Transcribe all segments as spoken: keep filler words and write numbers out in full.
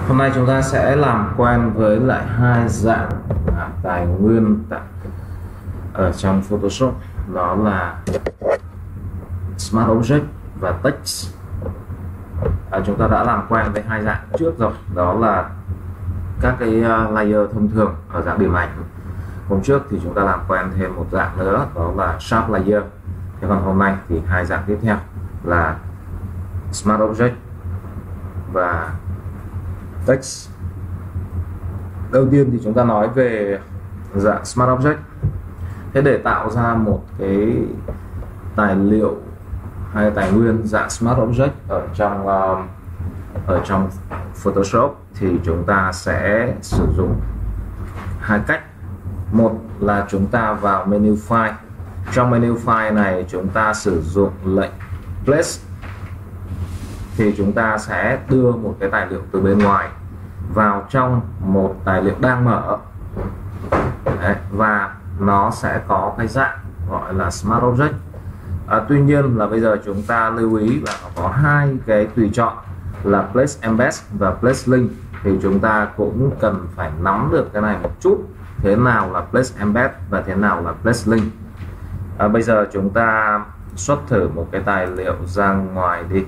Hôm nay chúng ta sẽ làm quen với lại hai dạng à, tài nguyên tại, ở trong Photoshop, đó là Smart Object và Text. À, chúng ta đã làm quen với hai dạng trước rồi, đó là các cái layer thông thường ở dạng điểm ảnh. Hôm trước thì chúng ta làm quen thêm một dạng nữa, đó là Sharp Layer. Thế còn hôm nay thì hai dạng tiếp theo là Smart Object và Text. Đầu tiên thì chúng ta nói về dạng Smart Object. Thế để tạo ra một cái tài liệu hay tài nguyên dạng Smart Object ở trong uh, ở trong Photoshop thì chúng ta sẽ sử dụng hai cách. Một là chúng ta vào menu File. Trong menu File này chúng ta sử dụng lệnh Place, thì chúng ta sẽ đưa một cái tài liệu từ bên ngoài vào trong một tài liệu đang mở. Đấy, và nó sẽ có cái dạng gọi là Smart Object. À, tuy nhiên là bây giờ chúng ta lưu ý là nó có hai cái tùy chọn là Place Embed và Place Link, thì chúng ta cũng cần phải nắm được cái này một chút, thế nào là Place Embed và thế nào là Place Link. À, bây giờ chúng ta xuất thử một cái tài liệu ra ngoài đi.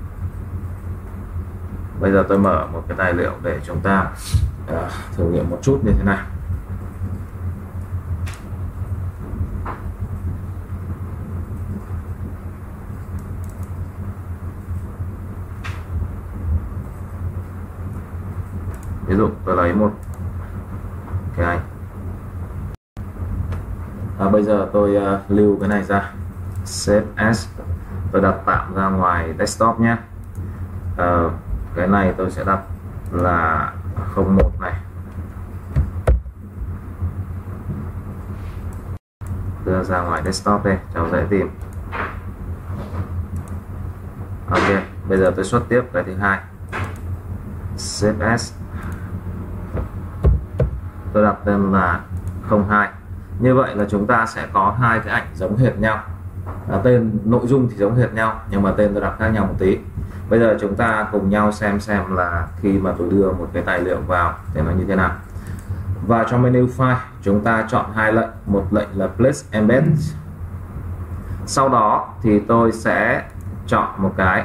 Bây giờ tôi mở một cái tài liệu để chúng ta uh, thử nghiệm một chút như thế này. Ví dụ tôi lấy một cái ảnh. À, bây giờ tôi uh, lưu cái này ra, Save As, tôi đặt tạm ra ngoài desktop nhé. Uh, cái này tôi sẽ đặt là không một này, đưa ra ngoài desktop đây cho dễ tìm. Ok, bây giờ tôi xuất tiếp cái thứ hai, Save As, tôi đặt tên là không hai. Như vậy là chúng ta sẽ có hai cái ảnh giống hệt nhau, à, tên nội dung thì giống hệt nhau nhưng mà tên tôi đặt khác nhau một tí. Bây giờ chúng ta cùng nhau xem xem là khi mà tôi đưa một cái tài liệu vào thì nó như thế nào. Và trong menu File chúng ta chọn hai lệnh, một lệnh là Place Embed. Sau đó thì tôi sẽ chọn một cái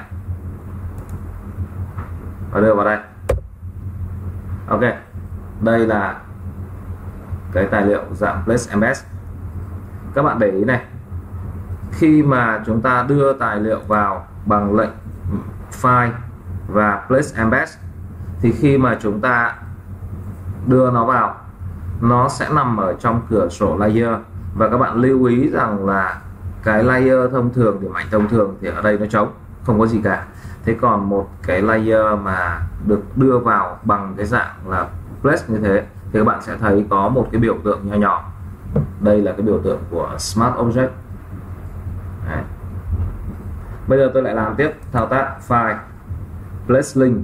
và đưa vào đây. Ok, đây là cái tài liệu dạng Place Embed. Các bạn để ý này, khi mà chúng ta đưa tài liệu vào bằng lệnh File và Place Embed thì khi mà chúng ta đưa nó vào, nó sẽ nằm ở trong cửa sổ Layer. Và các bạn lưu ý rằng là cái layer thông thường, điểm ảnh thông thường thì ở đây nó trống, không có gì cả. Thế còn một cái layer mà được đưa vào bằng cái dạng là Place như thế thì các bạn sẽ thấy có một cái biểu tượng nhỏ nhỏ. Đây là cái biểu tượng của Smart Object. Đấy. Bây giờ tôi lại làm tiếp, thao tác File, Place Link.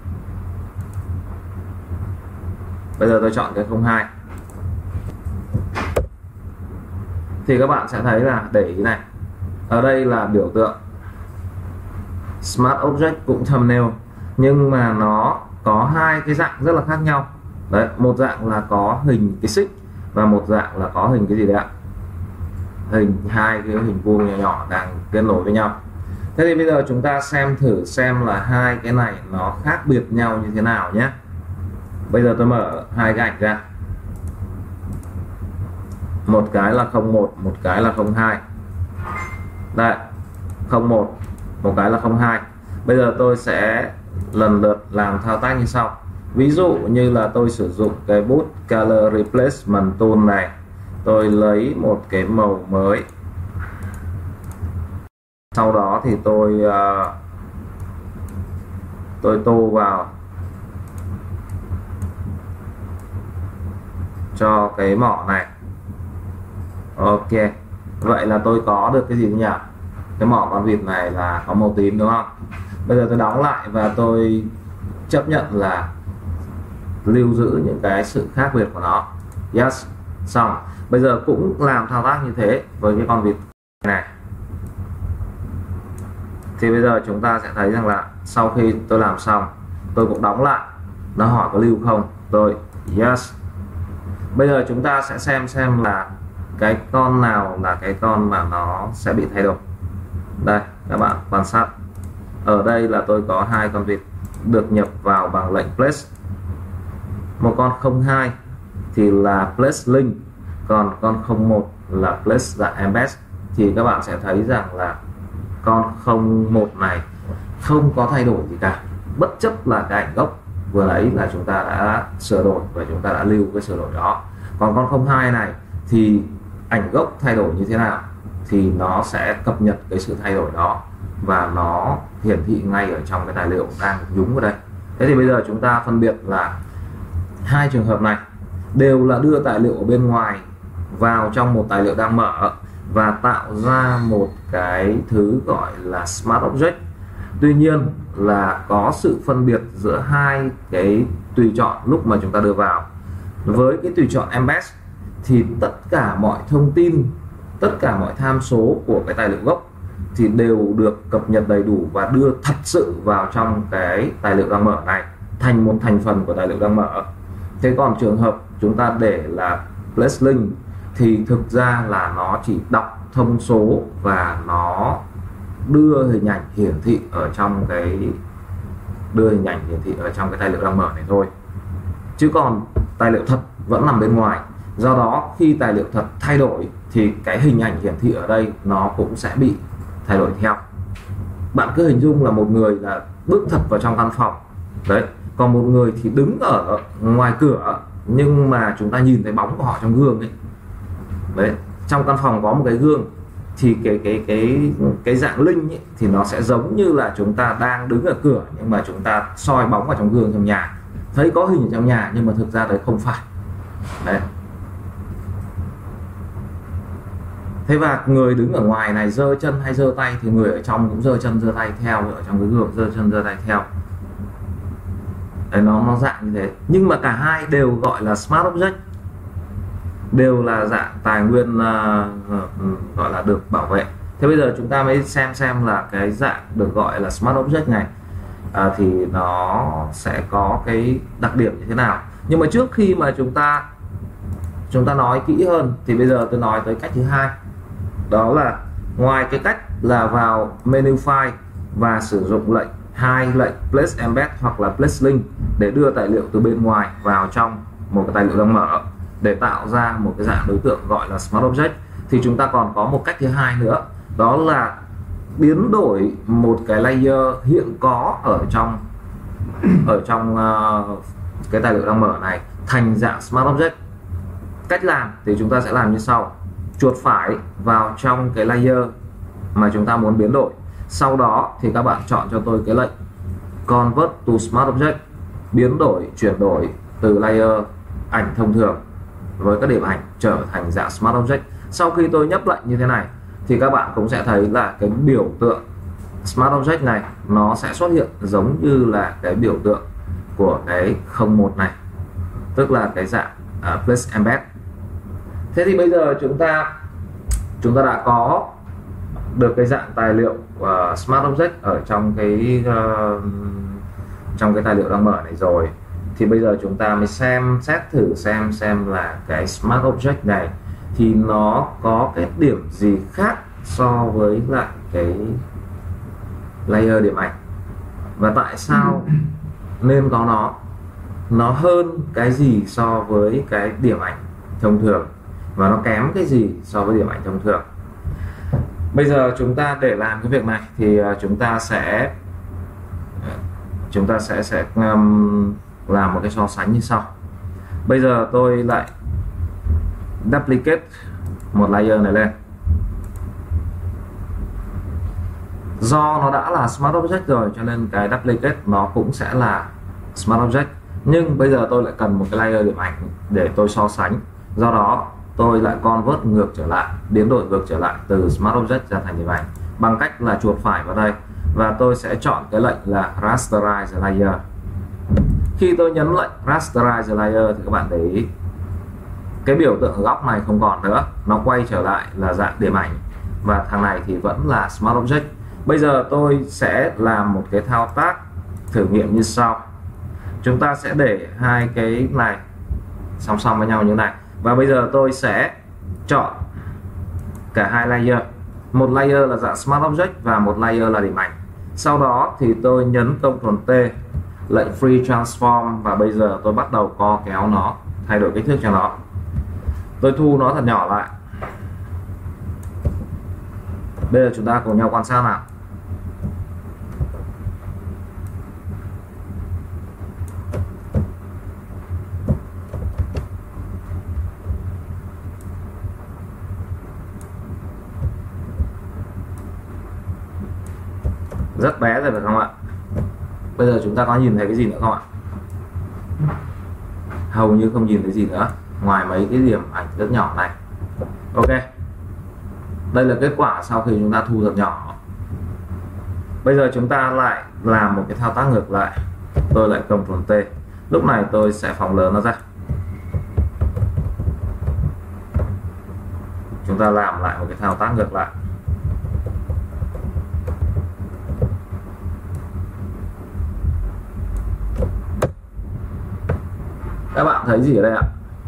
Bây giờ tôi chọn cái không hai. Thì các bạn sẽ thấy là để ý này, ở đây là biểu tượng Smart Object cũng thumbnail, nhưng mà nó có hai cái dạng rất là khác nhau. Đấy, một dạng là có hình cái xích và một dạng là có hình cái gì đấy ạ? Hình hai cái hình vuông nhỏ nhỏ đang kết nối với nhau. Thế thì bây giờ chúng ta xem thử xem là hai cái này nó khác biệt nhau như thế nào nhé. Bây giờ tôi mở hai cái ảnh ra. Một cái là không một, một cái là không hai. Đây, không một, một cái là không hai. Bây giờ tôi sẽ lần lượt làm thao tác như sau. Ví dụ như là tôi sử dụng cái bút Color Replacement Tool này, tôi lấy một cái màu mới. Sau đó thì tôi uh, tôi tô vào cho cái mỏ này. Ok, vậy là tôi có được cái gì nhỉ? Cái mỏ con vịt này là có màu tím đúng không? Bây giờ tôi đóng lại và tôi chấp nhận là lưu giữ những cái sự khác biệt của nó. Yes, xong. Bây giờ cũng làm thao tác như thế với cái con vịt này. Thì bây giờ chúng ta sẽ thấy rằng là sau khi tôi làm xong, tôi cũng đóng lại nó hỏi có lưu không, tôi yes. Bây giờ chúng ta sẽ xem xem là cái con nào là cái con mà nó sẽ bị thay đổi. Đây các bạn quan sát, ở đây là tôi có hai con vịt được nhập vào bằng lệnh place. Một con không hai thì là place link, còn con không một là place dạng embed. Thì các bạn sẽ thấy rằng là con không một này không có thay đổi gì cả, bất chấp là cái ảnh gốc vừa nãy là chúng ta đã sửa đổi và chúng ta đã lưu cái sửa đổi đó. Còn con không hai này thì ảnh gốc thay đổi như thế nào thì nó sẽ cập nhật cái sự thay đổi đó và nó hiển thị ngay ở trong cái tài liệu đang nhúng vào đây. Thế thì bây giờ chúng ta phân biệt là hai trường hợp này đều là đưa tài liệu ở bên ngoài vào trong một tài liệu đang mở và tạo ra một cái thứ gọi là Smart Object. Tuy nhiên là có sự phân biệt giữa hai cái tùy chọn lúc mà chúng ta đưa vào. Với cái tùy chọn Embed thì tất cả mọi thông tin, tất cả mọi tham số của cái tài liệu gốc thì đều được cập nhật đầy đủ và đưa thật sự vào trong cái tài liệu đang mở này, thành một thành phần của tài liệu đang mở. Thế còn trường hợp chúng ta để là place link thì thực ra là nó chỉ đọc thông số và nó đưa hình ảnh hiển thị ở trong cái đưa hình ảnh hiển thị ở trong cái tài liệu đang mở này thôi, chứ còn tài liệu thật vẫn nằm bên ngoài. Do đó khi tài liệu thật thay đổi thì cái hình ảnh hiển thị ở đây nó cũng sẽ bị thay đổi theo. Bạn cứ hình dung là một người là bước thật vào trong căn phòng đấy, còn một người thì đứng ở ngoài cửa nhưng mà chúng ta nhìn thấy bóng của họ trong gương ấy. Đấy, trong căn phòng có một cái gương thì cái cái cái cái dạng linh ấy, thì nó sẽ giống như là chúng ta đang đứng ở cửa nhưng mà chúng ta soi bóng vào trong gương trong nhà, thấy có hình ở trong nhà nhưng mà thực ra đấy không phải. Đấy. Thế và người đứng ở ngoài này giơ chân hay giơ tay thì người ở trong cũng giơ chân giơ tay theo, ở trong cái gương giơ chân giơ tay theo. Đấy, nó nó dạng như thế. Nhưng mà cả hai đều gọi là Smart Object, đều là dạng tài nguyên uh, uh, gọi là được bảo vệ. Thế bây giờ chúng ta mới xem xem là cái dạng được gọi là Smart Object này uh, thì nó sẽ có cái đặc điểm như thế nào. Nhưng mà trước khi mà chúng ta chúng ta nói kỹ hơn thì bây giờ tôi nói tới cách thứ hai. Đó là ngoài cái cách là vào menu file và sử dụng lệnh hai lệnh place embed hoặc là place link để đưa tài liệu từ bên ngoài vào trong một cái tài liệu đang mở để tạo ra một cái dạng đối tượng gọi là Smart Object, thì chúng ta còn có một cách thứ hai nữa, đó là biến đổi một cái layer hiện có ở trong ở trong uh, cái tài liệu đang mở này thành dạng Smart Object. Cách làm thì chúng ta sẽ làm như sau: chuột phải vào trong cái layer mà chúng ta muốn biến đổi, sau đó thì các bạn chọn cho tôi cái lệnh Convert to Smart Object, biến đổi chuyển đổi từ layer ảnh thông thường với các điểm ảnh trở thành dạng Smart Object. Sau khi tôi nhấp lệnh như thế này thì các bạn cũng sẽ thấy là cái biểu tượng Smart Object này nó sẽ xuất hiện giống như là cái biểu tượng của cái không một này, tức là cái dạng uh, Place Embed. Thế thì bây giờ chúng ta chúng ta đã có được cái dạng tài liệu uh, Smart Object ở trong cái uh, trong cái tài liệu đang mở này rồi, thì bây giờ chúng ta mới xem xét thử xem xem là cái Smart Object này thì nó có cái điểm gì khác so với lại cái layer điểm ảnh, và tại sao nên có nó nó hơn cái gì so với cái điểm ảnh thông thường, và nó kém cái gì so với điểm ảnh thông thường. Bây giờ chúng ta để làm cái việc này thì chúng ta sẽ chúng ta sẽ sẽ um, làm một cái so sánh như sau. Bây giờ tôi lại duplicate một layer này lên. Do nó đã là Smart Object rồi cho nên cái duplicate nó cũng sẽ là Smart Object, nhưng bây giờ tôi lại cần một cái layer điểm ảnh để tôi so sánh. Do đó tôi lại convert ngược trở lại, biến đổi ngược trở lại từ Smart Object ra thành điểm ảnh bằng cách là chuột phải vào đây và tôi sẽ chọn cái lệnh là Rasterize Layer. Khi tôi nhấn lệnh Rasterize Layer thì các bạn để ý cái biểu tượng góc này không còn nữa, nó quay trở lại là dạng điểm ảnh và thằng này thì vẫn là Smart Object. Bây giờ tôi sẽ làm một cái thao tác thử nghiệm như sau. chúng ta sẽ để hai cái này song song với nhau như này, và bây giờ tôi sẽ chọn cả hai layer, một layer là dạng Smart Object và một layer là điểm ảnh. Sau đó thì tôi nhấn Ctrl T, lệnh Free Transform, và bây giờ tôi bắt đầu co kéo nó, thay đổi kích thước cho nó. Tôi thu nó thật nhỏ lại. Bây giờ chúng ta cùng nhau quan sát nào. Rất bé rồi phải không ạ? Bây giờ chúng ta có nhìn thấy cái gì nữa không ạ? Hầu như không nhìn thấy gì nữa, ngoài mấy cái điểm ảnh rất nhỏ này. Ok, đây là kết quả sau khi chúng ta thu thật nhỏ. Bây giờ chúng ta lại làm một cái thao tác ngược lại. Tôi lại Ctrl T. Lúc này tôi sẽ phóng lớn nó ra. Chúng ta làm lại một cái thao tác ngược lại. Các bạn thấy gì ở đây ạ?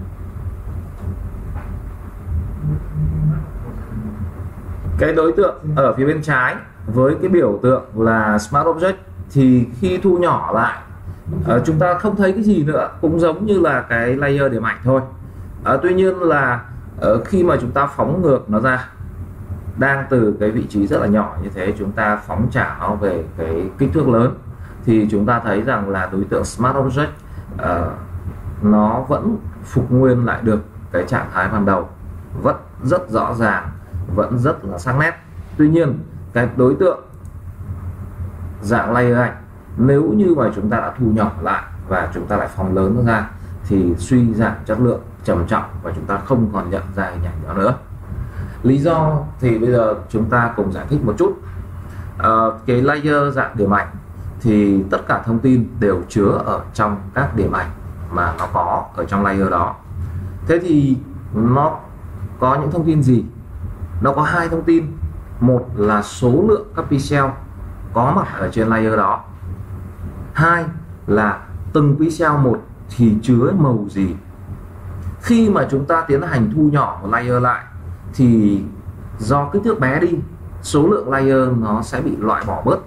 Cái đối tượng ở phía bên trái với cái biểu tượng là Smart Object thì khi thu nhỏ lại uh, chúng ta không thấy cái gì nữa, cũng giống như là cái layer điểm ảnh thôi. Uh, tuy nhiên là uh, khi mà chúng ta phóng ngược nó ra, đang từ cái vị trí rất là nhỏ như thế, chúng ta phóng trả nó về cái kích thước lớn, thì chúng ta thấy rằng là đối tượng Smart Object uh, nó vẫn phục nguyên lại được cái trạng thái ban đầu, vẫn rất rõ ràng, vẫn rất là sắc nét. Tuy nhiên cái đối tượng dạng layer ảnh, nếu như mà chúng ta đã thu nhỏ lại và chúng ta lại phóng lớn nó ra thì suy giảm chất lượng trầm trọng và chúng ta không còn nhận ra hình ảnh đó nữa. Lý do thì bây giờ chúng ta cùng giải thích một chút. À, cái layer dạng điểm ảnh thì tất cả thông tin đều chứa ở trong các điểm ảnh mà nó có ở trong layer đó. Thế thì nó có những thông tin gì? Nó có hai thông tin. Một là số lượng các pixel có mặt ở trên layer đó. Hai là từng pixel một thì chứa màu gì. Khi mà chúng ta tiến hành thu nhỏ một layer lại thì do kích thước bé đi, số lượng layer nó sẽ bị loại bỏ bớt.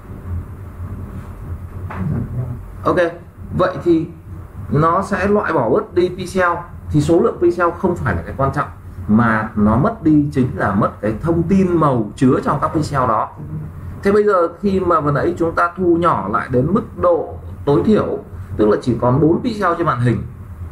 Ok, vậy thì nó sẽ loại bỏ bớt đi pixel, thì số lượng pixel không phải là cái quan trọng, mà nó mất đi chính là mất cái thông tin màu chứa trong các pixel đó. Thế bây giờ khi mà vừa nãy chúng ta thu nhỏ lại đến mức độ tối thiểu, tức là chỉ còn bốn pixel trên màn hình,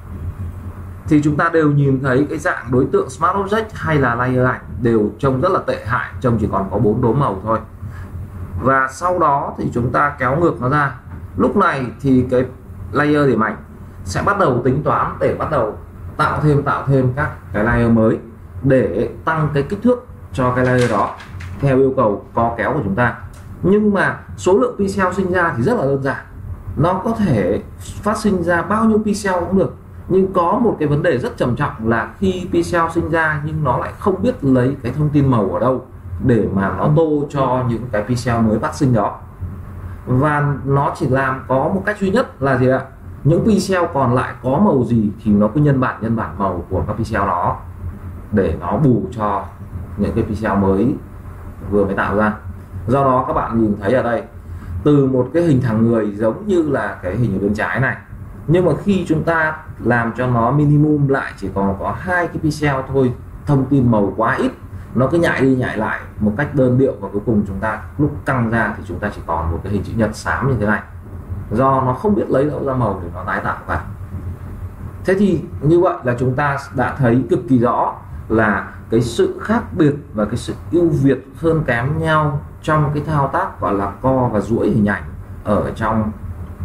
thì chúng ta đều nhìn thấy cái dạng đối tượng Smart Object hay là layer ảnh đều trông rất là tệ hại, trông chỉ còn có bốn đốm màu thôi. Và sau đó thì chúng ta kéo ngược nó ra. Lúc này thì cái layer điểm ảnh sẽ bắt đầu tính toán để bắt đầu tạo thêm tạo thêm các cái layer mới để tăng cái kích thước cho cái layer đó theo yêu cầu co kéo của chúng ta. Nhưng mà số lượng pixel sinh ra thì rất là đơn giản, nó có thể phát sinh ra bao nhiêu pixel cũng được. Nhưng có một cái vấn đề rất trầm trọng là khi pixel sinh ra nhưng nó lại không biết lấy cái thông tin màu ở đâu để mà nó tô cho những cái pixel mới phát sinh đó. Và nó chỉ làm có một cách duy nhất là gì ạ? Những pixel còn lại có màu gì thì nó cứ nhân bản nhân bản màu của các pixel đó để nó bù cho những cái pixel mới vừa mới tạo ra. Do đó các bạn nhìn thấy ở đây, từ một cái hình thằng người giống như là cái hình ở bên trái này, nhưng mà khi chúng ta làm cho nó minimum lại chỉ còn có hai cái pixel thôi, thông tin màu quá ít, nó cứ nhảy đi nhảy lại một cách đơn điệu, và cuối cùng chúng ta lúc căng ra thì chúng ta chỉ còn một cái hình chữ nhật xám như thế này, do nó không biết lấy đâu ra màu để nó tái tạo cả. Thế thì như vậy là chúng ta đã thấy cực kỳ rõ là cái sự khác biệt và cái sự ưu việt hơn kém nhau trong cái thao tác gọi là co và duỗi hình ảnh ở trong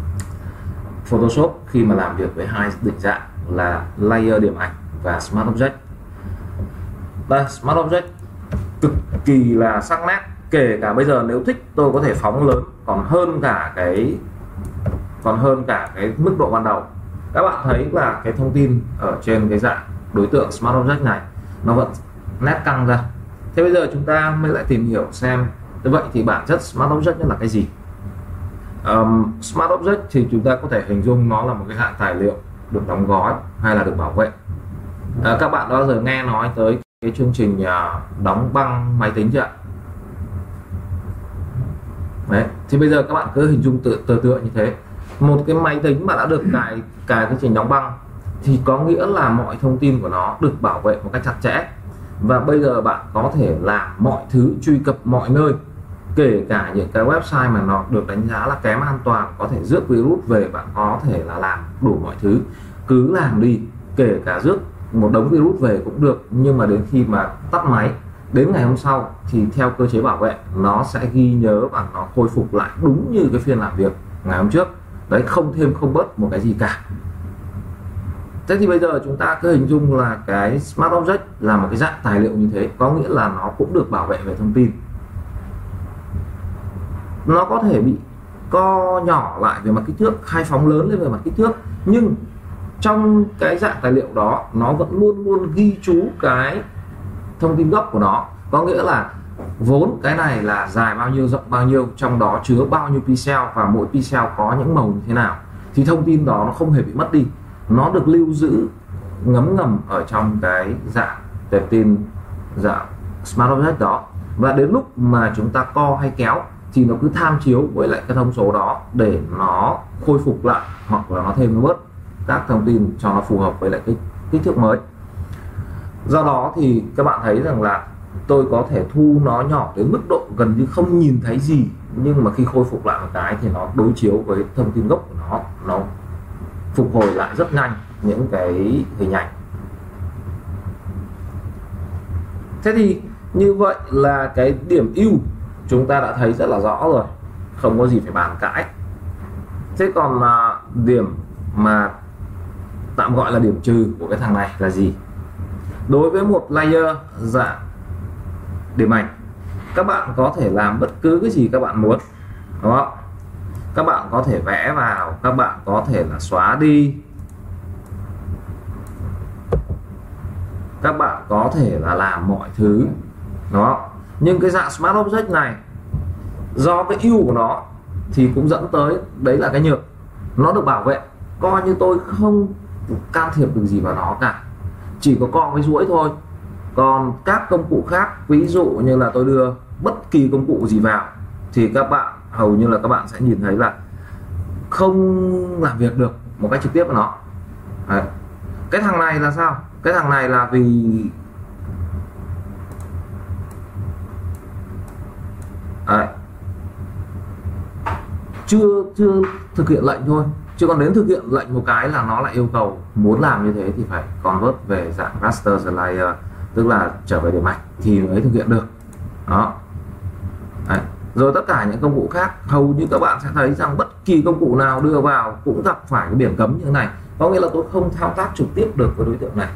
Photoshop khi mà làm việc với hai định dạng là layer điểm ảnh và Smart Object. Đây, Smart Object cực kỳ là sắc nét, kể cả bây giờ nếu thích tôi có thể phóng lớn còn hơn cả cái còn hơn cả cái mức độ ban đầu. Các bạn thấy là cái thông tin ở trên cái dạng đối tượng Smart Object này nó vẫn nét căng ra. Thế bây giờ chúng ta mới lại tìm hiểu xem vậy thì bản chất Smart Object là cái gì. um, Smart Object thì chúng ta có thể hình dung nó là một cái dạng tài liệu được đóng gói hay là được bảo vệ. À, các bạn đã bao giờ nghe nói tới cái chương trình uh, đóng băng máy tính chưa ạ? Đấy, thì bây giờ các bạn cứ hình dung tự tựa tựa như thế, một cái máy tính mà đã được cài cài cái trình đóng băng thì có nghĩa là mọi thông tin của nó được bảo vệ một cách chặt chẽ, và bây giờ bạn có thể làm mọi thứ, truy cập mọi nơi, kể cả những cái website mà nó được đánh giá là kém an toàn, có thể rước virus về, bạn có thể là làm đủ mọi thứ, cứ làm đi, kể cả rước một đống virus về cũng được. Nhưng mà đến khi mà tắt máy, đến ngày hôm sau thì theo cơ chế bảo vệ nó sẽ ghi nhớ và nó khôi phục lại đúng như cái phiên làm việc ngày hôm trước đấy, không thêm không bớt một cái gì cả. Thế thì bây giờ chúng ta cứ hình dung là cái Smart Object là một cái dạng tài liệu như thế, có nghĩa là nó cũng được bảo vệ về thông tin. Nó có thể bị co nhỏ lại về mặt kích thước hay phóng lớn lên về mặt kích thước, nhưng trong cái dạng tài liệu đó nó vẫn luôn luôn ghi chú cái thông tin gốc của nó, có nghĩa là vốn cái này là dài bao nhiêu, rộng bao nhiêu, trong đó chứa bao nhiêu pixel và mỗi pixel có những màu như thế nào, thì thông tin đó nó không hề bị mất đi, nó được lưu giữ ngấm ngầm ở trong cái dạng tệp tin, dạng Smart Object đó, và đến lúc mà chúng ta co hay kéo thì nó cứ tham chiếu với lại cái thông số đó để nó khôi phục lại hoặc là nó thêm nó bớt các thông tin cho nó phù hợp với lại cái kích thước mới. Do đó thì các bạn thấy rằng là tôi có thể thu nó nhỏ đến mức độ gần như không nhìn thấy gì, nhưng mà khi khôi phục lại một cái thì nó đối chiếu với thông tin gốc của nó, nó phục hồi lại rất nhanh những cái hình ảnh. Thế thì như vậy là cái điểm ưu chúng ta đã thấy rất là rõ rồi, không có gì phải bàn cãi. Thế còn là điểm mà tạm gọi là điểm trừ của cái thằng này là gì? Đối với một layer dạng điểm ảnh, các bạn có thể làm bất cứ cái gì các bạn muốn, đúng không? Các bạn có thể vẽ vào, các bạn có thể là xóa đi, các bạn có thể là làm mọi thứ đó. Nhưng cái dạng Smart Object này, do cái ưu của nó thì cũng dẫn tới đấy là cái nhược, nó được bảo vệ, coi như tôi không can thiệp được gì vào nó cả, chỉ có co với duỗi thôi. Còn các công cụ khác, ví dụ như là tôi đưa bất kỳ công cụ gì vào thì các bạn hầu như là các bạn sẽ nhìn thấy là không làm việc được một cách trực tiếp với nó. Đấy. Cái thằng này là sao? Cái thằng này là vì Đấy. chưa chưa thực hiện lệnh thôi, chứ còn đến thực hiện lệnh một cái là nó lại yêu cầu muốn làm như thế thì phải convert về dạng raster layer, tức là trở về điểm ảnh thì mới thực hiện được đó. Đấy. Rồi tất cả những công cụ khác hầu như các bạn sẽ thấy rằng bất kỳ công cụ nào đưa vào cũng gặp phải cái biển cấm như thế này, có nghĩa là tôi không thao tác trực tiếp được với đối tượng này.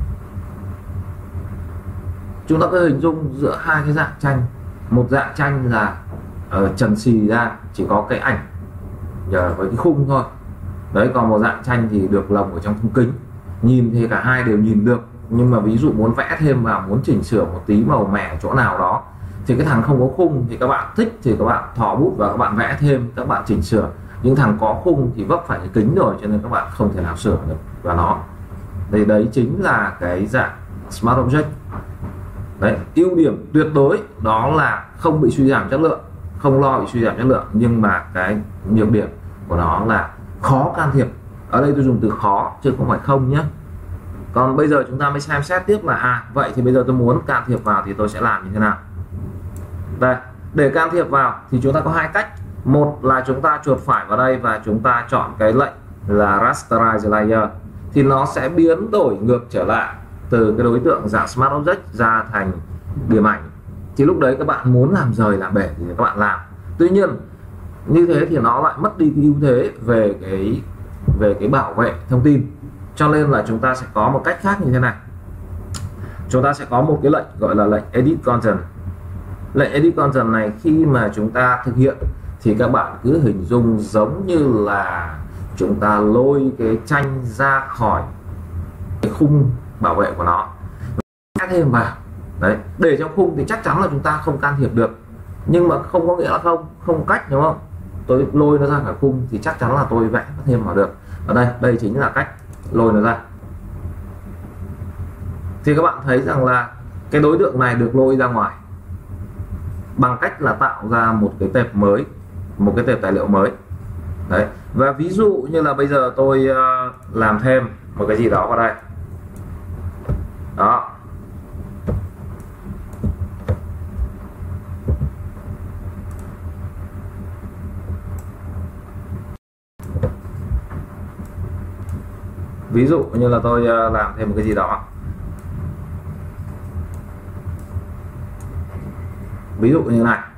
Chúng ta có hình dung giữa hai cái dạng tranh, một dạng tranh là ở trần xì ra chỉ có cái ảnh giờ với cái khung thôi đấy, còn một dạng tranh thì được lồng ở trong khung kính, nhìn thì cả hai đều nhìn được, nhưng mà ví dụ muốn vẽ thêm và muốn chỉnh sửa một tí màu mẻ chỗ nào đó thì cái thằng không có khung thì các bạn thích thì các bạn thò bút và các bạn vẽ thêm, các bạn chỉnh sửa. Nhưng thằng có khung thì vấp phải cái kính rồi, cho nên các bạn không thể nào sửa được vào nó. Thì đấy chính là cái dạng Smart Object. Đấy, ưu điểm tuyệt đối đó là không bị suy giảm chất lượng, không lo bị suy giảm chất lượng, nhưng mà cái nhược điểm của nó là khó can thiệp. Ở đây tôi dùng từ khó chứ không phải không nhé. Còn bây giờ chúng ta mới xem xét tiếp là à vậy thì bây giờ tôi muốn can thiệp vào thì tôi sẽ làm như thế nào. Đây, để can thiệp vào thì chúng ta có hai cách. Một là chúng ta chuột phải vào đây và chúng ta chọn cái lệnh là Rasterize Layer, thì nó sẽ biến đổi ngược trở lại từ cái đối tượng dạng Smart Object ra thành điểm ảnh. Thì lúc đấy các bạn muốn làm rời làm bể thì các bạn làm. Tuy nhiên như thế thì nó lại mất đi cái ưu thế về cái về cái bảo vệ thông tin. Cho nên là chúng ta sẽ có một cách khác như thế này. Chúng ta sẽ có một cái lệnh gọi là lệnh Edit Content. Lệnh Edit Content này khi mà chúng ta thực hiện thì các bạn cứ hình dung giống như là chúng ta lôi cái tranh ra khỏi cái khung bảo vệ của nó, vẽ thêm vào. Đấy, để trong khung thì chắc chắn là chúng ta không can thiệp được, nhưng mà không có nghĩa là không không cách, đúng không? tôi lôi nó ra khỏi khung thì chắc chắn là tôi vẽ thêm vào được. Ở đây đây chính là cách lôi nó ra. Thì các bạn thấy rằng là cái đối tượng này được lôi ra ngoài bằng cách là tạo ra một cái tệp mới, một cái tệp tài liệu mới đấy. Và ví dụ như là bây giờ tôi uh, làm thêm một cái gì đó vào đây đó, ví dụ như là tôi uh, làm thêm một cái gì đó, ví dụ như này.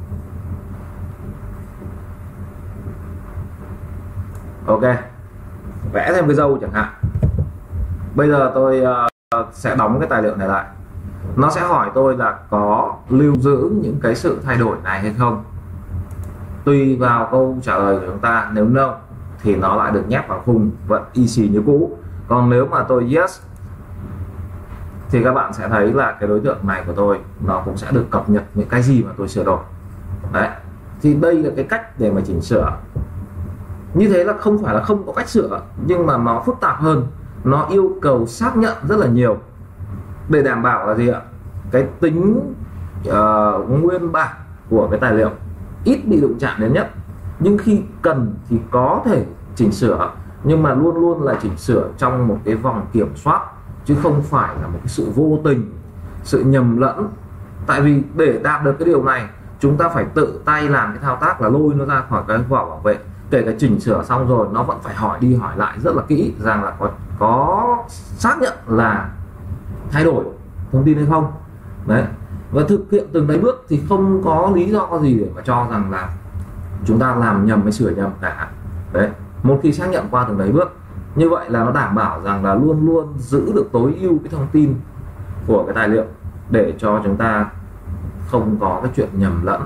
Ok, vẽ thêm cái dâu chẳng hạn. Bây giờ tôi uh, sẽ đóng cái tài liệu này lại. Nó sẽ hỏi tôi là có lưu giữ những cái sự thay đổi này hay không. Tùy vào câu trả lời của chúng ta, nếu no thì nó lại được nhét vào khung vẫn y xì như cũ. Còn nếu mà tôi yes thì các bạn sẽ thấy là cái đối tượng này của tôi nó cũng sẽ được cập nhật những cái gì mà tôi sửa đổi. Đấy, thì đây là cái cách để mà chỉnh sửa. Như thế là không phải là không có cách sửa, nhưng mà nó phức tạp hơn, nó yêu cầu xác nhận rất là nhiều để đảm bảo là gì ạ, cái tính uh, nguyên bản của cái tài liệu ít bị đụng chạm đến nhất. Nhưng khi cần thì có thể chỉnh sửa, nhưng mà luôn luôn là chỉnh sửa trong một cái vòng kiểm soát, chứ không phải là một cái sự vô tình, sự nhầm lẫn. Tại vì để đạt được cái điều này, chúng ta phải tự tay làm cái thao tác là lôi nó ra khỏi cái vỏ bảo vệ. Kể cả chỉnh sửa xong rồi nó vẫn phải hỏi đi hỏi lại rất là kỹ rằng là có có xác nhận là thay đổi thông tin hay không. Đấy, và thực hiện từng đấy bước thì không có lý do gì để mà cho rằng là chúng ta làm nhầm hay sửa nhầm cả. Đấy, một khi xác nhận qua từng đấy bước như vậy là nó đảm bảo rằng là luôn luôn giữ được tối ưu cái thông tin của cái tài liệu để cho chúng ta không có cái chuyện nhầm lẫn.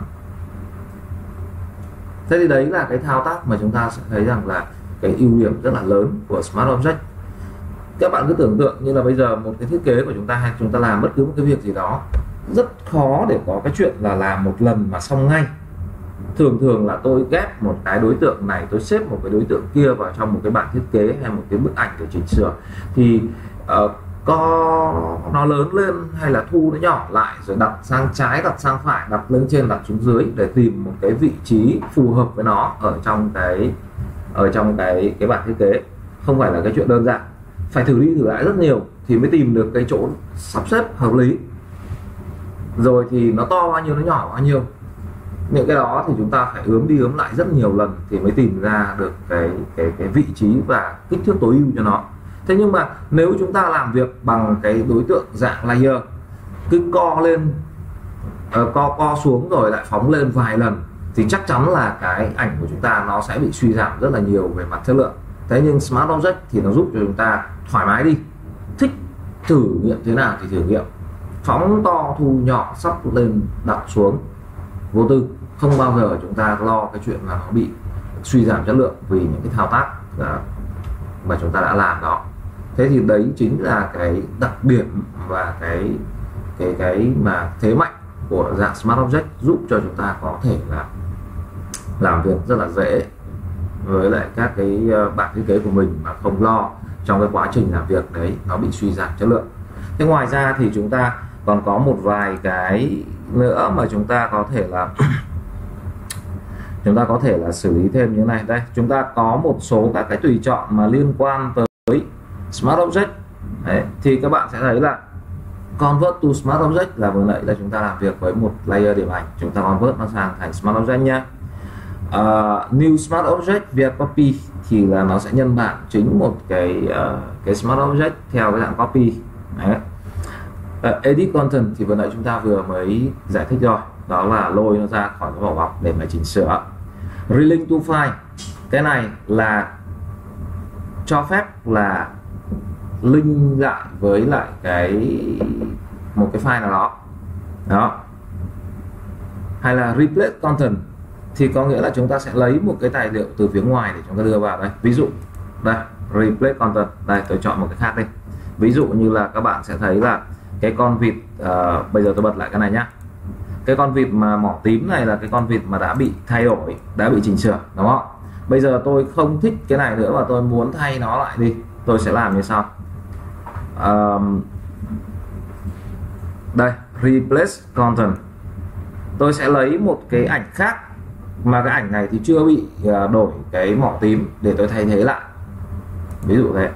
Thế thì đấy là cái thao tác mà chúng ta sẽ thấy rằng là cái ưu điểm rất là lớn của Smart Object. Các bạn cứ tưởng tượng như là bây giờ một cái thiết kế của chúng ta, hay chúng ta làm bất cứ một cái việc gì đó, rất khó để có cái chuyện là làm một lần mà xong ngay. Thường thường là tôi ghép một cái đối tượng này, tôi xếp một cái đối tượng kia vào trong một cái bản thiết kế hay một cái bức ảnh để chỉnh sửa, thì uh, co nó lớn lên hay là thu nó nhỏ lại, rồi đặt sang trái, đặt sang phải, đặt lên trên, đặt xuống dưới để tìm một cái vị trí phù hợp với nó ở trong cái ở trong cái cái bản thiết kế, không phải là cái chuyện đơn giản. Phải thử đi thử lại rất nhiều thì mới tìm được cái chỗ sắp xếp hợp lý, rồi thì nó to bao nhiêu, nó nhỏ bao nhiêu. Những cái đó thì chúng ta phải ướm đi ướm lại rất nhiều lần thì mới tìm ra được cái cái cái vị trí và kích thước tối ưu cho nó. Thế nhưng mà nếu chúng ta làm việc bằng cái đối tượng dạng layer, cứ co lên uh, co co xuống rồi lại phóng lên vài lần, thì chắc chắn là cái ảnh của chúng ta nó sẽ bị suy giảm rất là nhiều về mặt chất lượng. Thế nhưng Smart Object thì nó giúp cho chúng ta thoải mái đi, thích thử nghiệm thế nào thì thử nghiệm, phóng to thu nhỏ, sắp lên đặt xuống, vô tư, không bao giờ chúng ta lo cái chuyện là nó bị suy giảm chất lượng vì những cái thao tác mà chúng ta đã làm đó. Thế thì đấy chính là cái đặc điểm và cái cái cái mà thế mạnh của dạng Smart Object, giúp cho chúng ta có thể là làm việc rất là dễ với lại các cái bản thiết kế của mình mà không lo trong cái quá trình làm việc đấy nó bị suy giảm chất lượng. Thế ngoài ra thì chúng ta còn có một vài cái nữa mà chúng ta có thể là chúng ta có thể là xử lý thêm như thế này. Đây, chúng ta có một số các cái tùy chọn mà liên quan tới Smart Object. Đấy, thì các bạn sẽ thấy là Convert to Smart Object là vừa nãy là chúng ta làm việc với một layer điểm ảnh, chúng ta convert nó sang thành Smart Object nhé. Uh, New Smart Object via copy thì là nó sẽ nhân bản chính một cái uh, cái Smart Object theo cái dạng copy. Đấy. Uh, Edit Content thì vừa nãy chúng ta vừa mới giải thích rồi, đó là lôi nó ra khỏi cái vỏ bọc để mà chỉnh sửa. Relink to file, cái này là cho phép là link lại với lại cái một cái file nào đó đó, hay là replace content thì có nghĩa là chúng ta sẽ lấy một cái tài liệu từ phía ngoài để chúng ta đưa vào đây. Ví dụ đây, replace content, đây tôi chọn một cái khác đi. Ví dụ như là các bạn sẽ thấy là cái con vịt, uh, bây giờ tôi bật lại cái này nhá, cái con vịt mà mỏ tím này là cái con vịt mà đã bị thay đổi, đã bị chỉnh sửa, đúng không? Bây giờ tôi không thích cái này nữa và tôi muốn thay nó lại đi, tôi sẽ làm như sau. Um, đây, replace content. Tôi sẽ lấy một cái ảnh khác mà cái ảnh này thì chưa bị uh, đổi cái mỏ tím để tôi thay thế lại, ví dụ thế.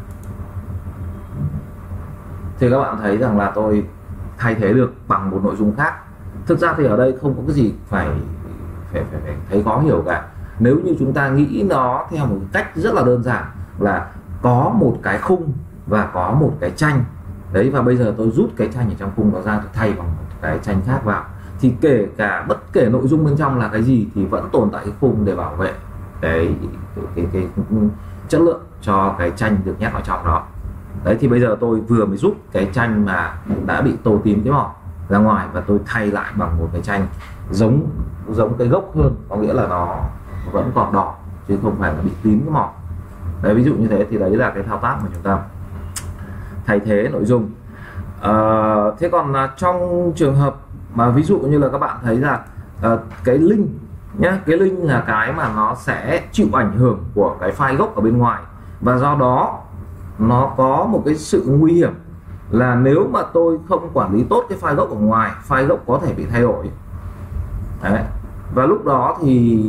Thì các bạn thấy rằng là tôi thay thế được bằng một nội dung khác. Thực ra thì ở đây không có cái gì phải phải, phải, phải thấy khó hiểu cả. Nếu như chúng ta nghĩ nó theo một cách rất là đơn giản là có một cái khung và có một cái tranh đấy, và bây giờ tôi rút cái tranh ở trong khung đó ra, tôi thay bằng một cái tranh khác vào, thì kể cả bất kể nội dung bên trong là cái gì thì vẫn tồn tại cái khung để bảo vệ cái cái, cái, cái, cái chất lượng cho cái tranh được nhét vào trong đó. Đấy, thì bây giờ tôi vừa mới rút cái tranh mà đã bị tô tím cái mỏ ra ngoài và tôi thay lại bằng một cái tranh giống giống cái gốc hơn, có nghĩa là nó vẫn còn đỏ chứ không phải là bị tím cái mỏ. Đấy, ví dụ như thế thì đấy là cái thao tác mà chúng ta thay thế nội dung. À, thế còn trong trường hợp mà ví dụ như là các bạn thấy là à, cái link nhé, cái link là cái mà nó sẽ chịu ảnh hưởng của cái file gốc ở bên ngoài, và do đó nó có một cái sự nguy hiểm là nếu mà tôi không quản lý tốt cái file gốc ở ngoài, file gốc có thể bị thay đổi. Đấy, và lúc đó thì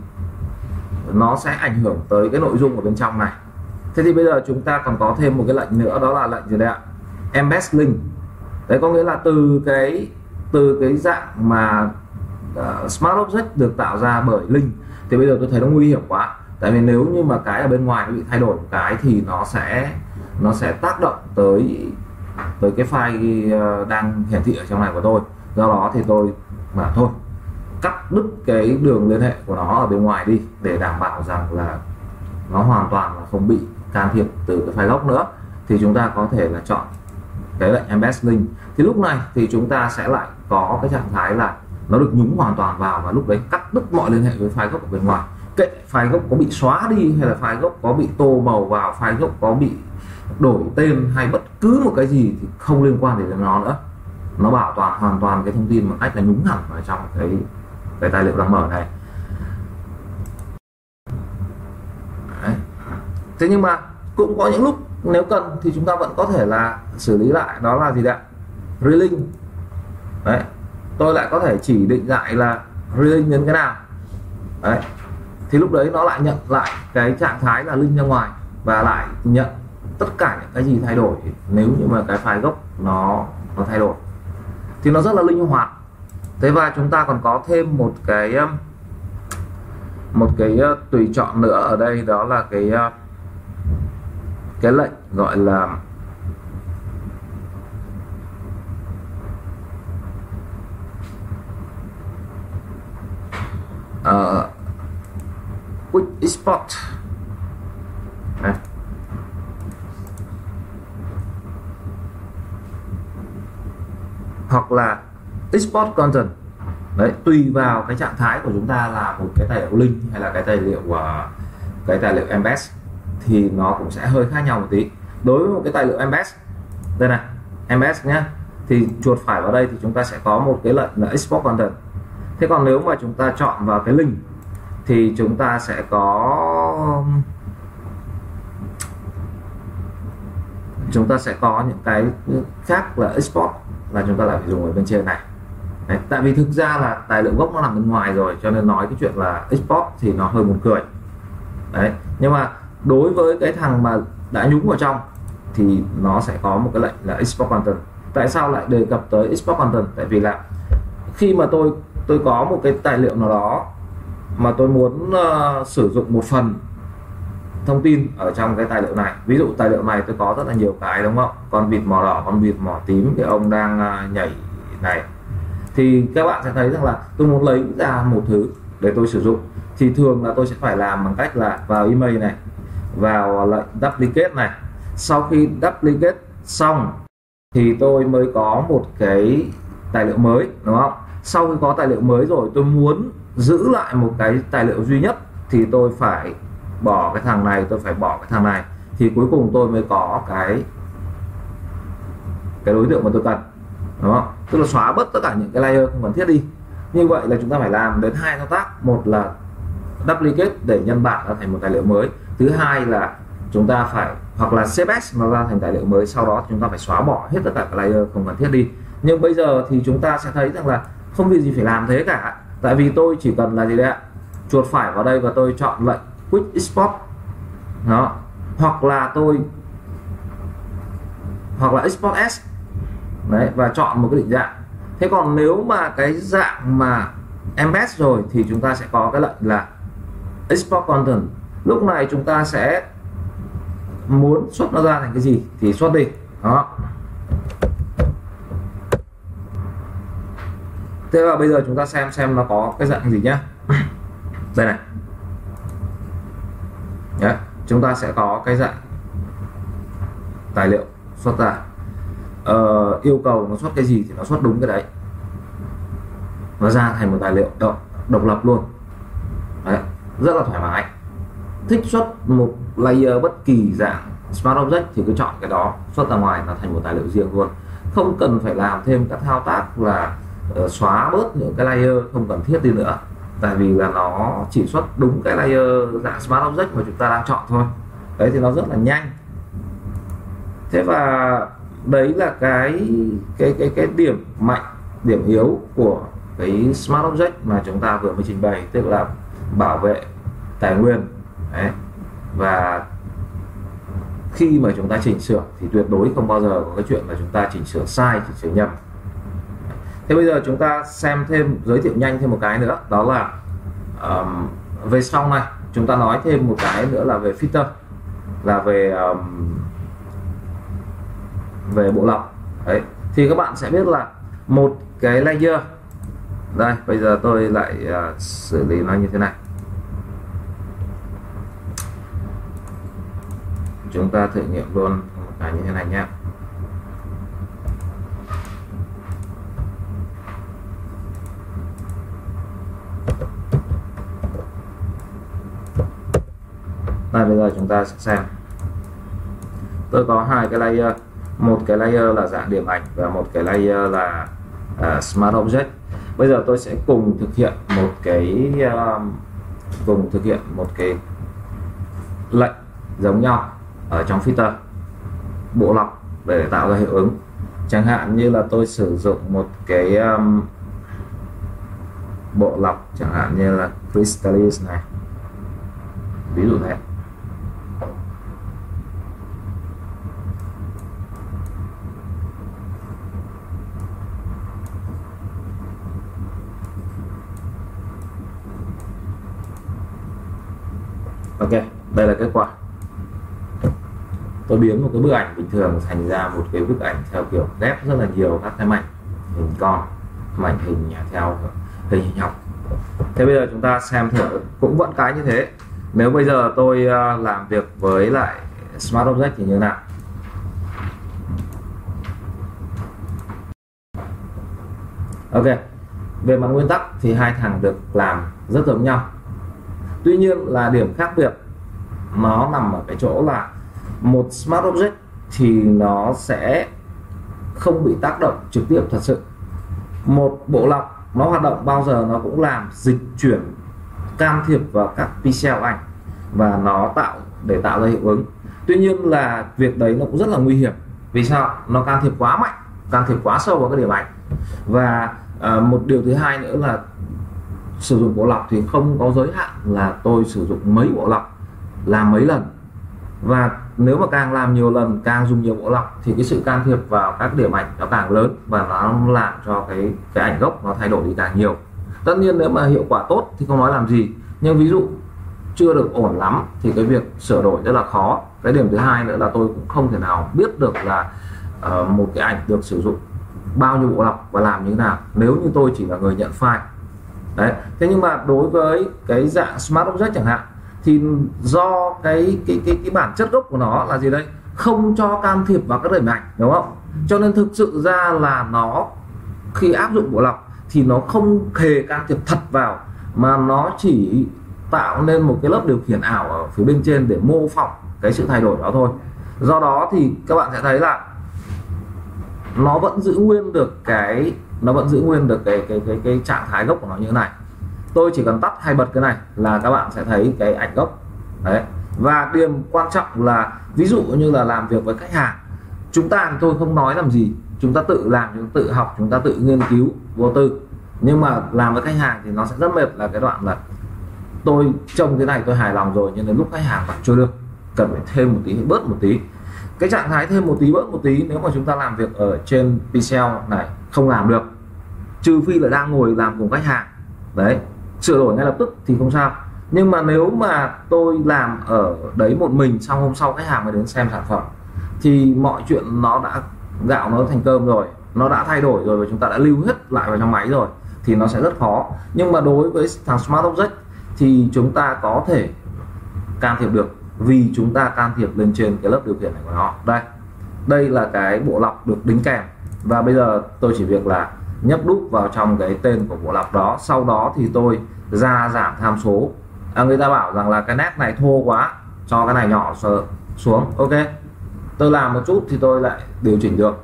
nó sẽ ảnh hưởng tới cái nội dung ở bên trong này. Thế thì bây giờ chúng ta còn có thêm một cái lệnh nữa, đó là lệnh gì đấy ạ? Embed link. Đấy, có nghĩa là từ cái từ cái dạng mà uh, Smart Object được tạo ra bởi link, thì bây giờ tôi thấy nó nguy hiểm quá. Tại vì nếu như mà cái ở bên ngoài nó bị thay đổi một cái thì nó sẽ nó sẽ tác động tới tới cái file đang hiển thị ở trong này của tôi. Do đó thì tôi mà thôi cắt đứt cái đường liên hệ của nó ở bên ngoài đi, để đảm bảo rằng là nó hoàn toàn là không bị can thiệp từ cái file gốc nữa. Thì chúng ta có thể là chọn cái lệnh embed link. Thì lúc này thì chúng ta sẽ lại có cái trạng thái là nó được nhúng hoàn toàn vào, và lúc đấy cắt đứt mọi liên hệ với file gốc ở bên ngoài. Kệ file gốc có bị xóa đi hay là file gốc có bị tô màu vào, file gốc có bị đổi tên hay bất cứ một cái gì thì không liên quan đến nó nữa. Nó bảo toàn hoàn toàn cái thông tin bằng cách là nhúng hẳn vào trong cái cái tài liệu đang mở này. Đấy. Thế nhưng mà cũng có những lúc nếu cần thì chúng ta vẫn có thể là xử lý lại, đó là gì ạ? Relink. Đấy, tôi lại có thể chỉ định lại là relink đến cái nào. Đấy, thì lúc đấy nó lại nhận lại cái trạng thái là link ra ngoài và lại nhận tất cả những cái gì thay đổi nếu như mà cái file gốc nó nó thay đổi, thì nó rất là linh hoạt. Thế và chúng ta còn có thêm một cái một cái tùy chọn nữa ở đây, đó là cái cái lệnh gọi là uh, Quick Export. Đấy. Hoặc là Export Content. Đấy, tùy vào cái trạng thái của chúng ta là một cái tài liệu link hay là cái tài liệu uh, cái tài liệu embed thì nó cũng sẽ hơi khác nhau một tí. Đối với một cái tài liệu embed, đây này, embed nhé, thì chuột phải vào đây thì chúng ta sẽ có một cái lệnh là Export Content. Thế còn nếu mà chúng ta chọn vào cái link thì chúng ta sẽ có chúng ta sẽ có những cái khác là export, là chúng ta lại phải dùng ở bên trên này. Đấy, tại vì thực ra là tài liệu gốc nó nằm bên ngoài rồi, cho nên nói cái chuyện là export thì nó hơi buồn cười. Đấy, nhưng mà đối với cái thằng mà đã nhúng vào trong thì nó sẽ có một cái lệnh là export content. Tại sao lại đề cập tới export content? Tại vì là khi mà tôi tôi có một cái tài liệu nào đó mà tôi muốn uh, sử dụng một phần thông tin ở trong cái tài liệu này, ví dụ tài liệu này tôi có rất là nhiều cái, đúng không? Con vịt mỏ đỏ, con vịt mỏ tím, cái ông đang uh, nhảy này, thì các bạn sẽ thấy rằng là tôi muốn lấy ra một thứ để tôi sử dụng, thì thường là tôi sẽ phải làm bằng cách là vào email này, vào lệnh duplicate này. Sau khi duplicate xong thì tôi mới có một cái tài liệu mới, đúng không? Sau khi có tài liệu mới rồi, tôi muốn giữ lại một cái tài liệu duy nhất thì tôi phải bỏ cái thằng này, tôi phải bỏ cái thằng này, thì cuối cùng tôi mới có cái cái đối tượng mà tôi cần, đúng không? tức là xóa bớt tất cả những cái layer không cần thiết đi. Như vậy là chúng ta phải làm đến hai thao tác, một là duplicate để nhân bản ra thành một tài liệu mới, thứ hai là chúng ta phải hoặc là xê ép nó ra thành tài liệu mới, sau đó chúng ta phải xóa bỏ hết tất cả các layer không cần thiết đi. Nhưng bây giờ thì chúng ta sẽ thấy rằng là không việc gì phải làm thế cả, tại vì tôi chỉ cần là gì đấy ạ, chuột phải vào đây và tôi chọn lệnh Quick Export đó, hoặc là tôi hoặc là Export as đấy, và chọn một cái định dạng. Thế còn nếu mà cái dạng mà embed rồi thì chúng ta sẽ có cái lệnh là Export Content. Lúc này chúng ta sẽ muốn xuất nó ra thành cái gì thì xuất đi đó. Thế và bây giờ chúng ta xem xem nó có cái dạng gì nhá. Đây này. Đấy, chúng ta sẽ có cái dạng tài liệu xuất ra. Ờ, yêu cầu nó xuất cái gì thì nó xuất đúng cái đấy. Nó ra thành một tài liệu độc, độc lập luôn. Đấy, rất là thoải mái. Thích xuất một layer bất kỳ dạng Smart Object thì cứ chọn cái đó, xuất ra ngoài nó thành một tài liệu riêng luôn. Không cần phải làm thêm các thao tác là uh, xóa bớt những cái layer không cần thiết đi nữa, tại vì là nó chỉ xuất đúng cái layer dạng Smart Object mà chúng ta đang chọn thôi. Đấy thì nó rất là nhanh. Thế và đấy là cái cái cái cái điểm mạnh, điểm yếu của cái Smart Object mà chúng ta vừa mới trình bày, tức là bảo vệ tài nguyên. Đấy. Và khi mà chúng ta chỉnh sửa thì tuyệt đối không bao giờ có cái chuyện là chúng ta chỉnh sửa sai, chỉnh sửa nhầm. Thế bây giờ chúng ta xem thêm, giới thiệu nhanh thêm một cái nữa, đó là um, về sau này chúng ta nói thêm một cái nữa là về filter, là về um, về bộ lọc. Đấy, thì các bạn sẽ biết là một cái layer, đây bây giờ tôi lại uh, xử lý nó như thế này. Chúng ta thử nghiệm luôn một cái như thế này nhé. Đây bây giờ chúng ta sẽ xem. Tôi có hai cái layer, một cái layer là dạng điểm ảnh và một cái layer là uh, Smart Object. Bây giờ tôi sẽ cùng thực hiện một cái uh, cùng thực hiện một cái lệnh giống nhau ở trong filter bộ lọc để tạo ra hiệu ứng. Chẳng hạn như là tôi sử dụng một cái um, bộ lọc chẳng hạn như là Crystallis này, ví dụ thế. Ok, đây là kết quả. Tôi biến một cái bức ảnh bình thường thành ra một cái bức ảnh theo kiểu ghép rất là nhiều các cái mảnh hình con, mảnh hình theo hình hình học. Thế bây giờ chúng ta xem thử cũng vẫn cái như thế. Nếu bây giờ tôi làm việc với lại Smart Object thì như thế nào? Ok, về mặt nguyên tắc thì hai thằng được làm rất giống nhau. Tuy nhiên là điểm khác biệt nó nằm ở cái chỗ là một Smart Object thì nó sẽ không bị tác động trực tiếp thật sự. Một bộ lọc nó hoạt động bao giờ nó cũng làm dịch chuyển, can thiệp vào các pixel ảnh và nó tạo để tạo ra hiệu ứng. Tuy nhiên là việc đấy nó cũng rất là nguy hiểm. Vì sao? Nó can thiệp quá mạnh, can thiệp quá sâu vào cái điểm ảnh. Và uh, một điều thứ hai nữa là sử dụng bộ lọc thì không có giới hạn là tôi sử dụng mấy bộ lọc, làm mấy lần. Và nếu mà càng làm nhiều lần, càng dùng nhiều bộ lọc thì cái sự can thiệp vào các điểm ảnh nó càng lớn và nó làm cho cái cái ảnh gốc nó thay đổi đi càng nhiều. Tất nhiên nếu mà hiệu quả tốt thì không nói làm gì, nhưng ví dụ chưa được ổn lắm thì cái việc sửa đổi rất là khó. Cái điểm thứ hai nữa là tôi cũng không thể nào biết được là uh, một cái ảnh được sử dụng bao nhiêu bộ lọc và làm như thế nào nếu như tôi chỉ là người nhận file. Đấy. Thế nhưng mà đối với cái dạng Smart Object chẳng hạn thì do cái cái cái cái bản chất gốc của nó là gì đây? Không cho can thiệp vào các điểm ảnh, đúng không? Cho nên thực sự ra là nó khi áp dụng bộ lọc thì nó không hề can thiệp thật vào, mà nó chỉ tạo nên một cái lớp điều khiển ảo ở phía bên trên để mô phỏng cái sự thay đổi đó thôi. Do đó thì các bạn sẽ thấy là nó vẫn giữ nguyên được cái nó vẫn giữ nguyên được cái cái cái cái trạng thái gốc của nó như thế này. Tôi chỉ cần tắt hay bật cái này là các bạn sẽ thấy cái ảnh gốc đấy. Và điểm quan trọng là ví dụ như là làm việc với khách hàng, chúng ta tôi không nói làm gì, chúng ta tự làm, chúng ta tự học, chúng ta tự nghiên cứu vô tư. Nhưng mà làm với khách hàng thì nó sẽ rất mệt là cái đoạn là tôi trông cái này tôi hài lòng rồi, nhưng đến lúc khách hàng bạn chưa được, cần phải thêm một tí hay bớt một tí. Cái trạng thái thêm một tí bớt một tí nếu mà chúng ta làm việc ở trên pê xê lờ này không làm được, trừ phi là đang ngồi làm cùng khách hàng đấy, sửa đổi ngay lập tức thì không sao. Nhưng mà nếu mà tôi làm ở đấy một mình, xong hôm sau khách hàng mới đến xem sản phẩm thì mọi chuyện nó đã gạo nó thành cơm rồi, nó đã thay đổi rồi và chúng ta đã lưu hết lại vào trong máy rồi thì nó sẽ rất khó. Nhưng mà đối với thằng Smart Object thì chúng ta có thể can thiệp được, vì chúng ta can thiệp lên trên cái lớp điều khiển này của nó. Đây, đây là cái bộ lọc được đính kèm, và bây giờ tôi chỉ việc là nhấp đúp vào trong cái tên của bộ lọc đó. Sau đó thì tôi gia giảm tham số. À, người ta bảo rằng là cái nét này thô quá, cho cái này nhỏ xuống. Ok, tôi làm một chút thì tôi lại điều chỉnh được.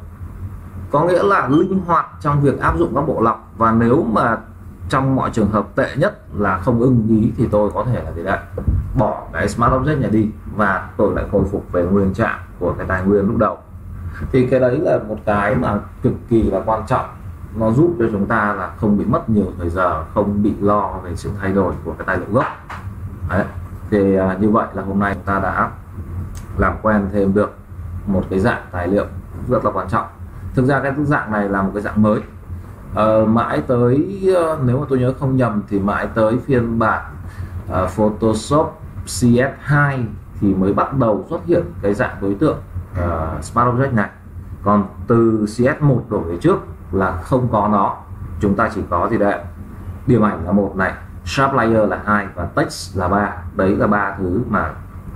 Có nghĩa là linh hoạt trong việc áp dụng các bộ lọc. Và nếu mà trong mọi trường hợp tệ nhất là không ưng ý thì tôi có thể là gì đấy, bỏ cái Smart Object này đi và tôi lại khôi phục về nguyên trạng của cái tài nguyên lúc đầu. Thì cái đấy là một cái mà cực kỳ là quan trọng, nó giúp cho chúng ta là không bị mất nhiều thời giờ, không bị lo về sự thay đổi của cái tài liệu gốc đấy. Thì à, như vậy là hôm nay chúng ta đã làm quen thêm được một cái dạng tài liệu rất là quan trọng. Thực ra cái dạng này là một cái dạng mới, uh, mãi tới uh, nếu mà tôi nhớ không nhầm thì mãi tới phiên bản uh, Photoshop xê ét hai thì mới bắt đầu xuất hiện cái dạng đối tượng uh, Smart Object này. Còn từ xê ét một đổ về trước là không có nó, chúng ta chỉ có gì đấy, điểm ảnh là một này, Sharp Layer là hai và Text là ba. Đấy là ba thứ mà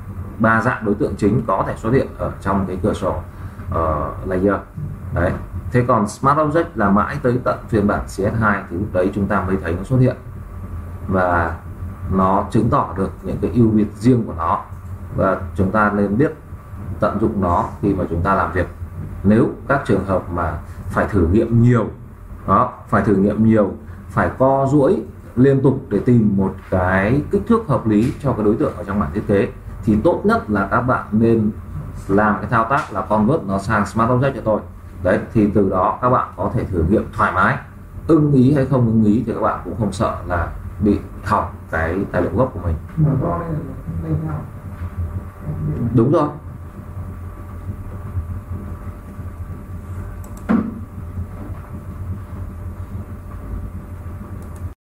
ba dạng đối tượng chính có thể xuất hiện ở trong cái cửa sổ uh, layer đấy. Thế còn Smart Object là mãi tới tận phiên bản xê ét hai thì lúc đấy chúng ta mới thấy nó xuất hiện, và nó chứng tỏ được những cái ưu việt riêng của nó, và chúng ta nên biết tận dụng nó khi mà chúng ta làm việc. Nếu các trường hợp mà phải thử nghiệm nhiều đó, phải thử nghiệm nhiều, phải co duỗi liên tục để tìm một cái kích thước hợp lý cho cái đối tượng ở trong bản thiết kế, thì tốt nhất là các bạn nên làm cái thao tác là convert nó sang Smart Object cho tôi. Đấy, thì từ đó các bạn có thể thử nghiệm thoải mái, ưng ý hay không ưng ý thì các bạn cũng không sợ là bị hỏng cái tài liệu gốc của mình. Đúng rồi,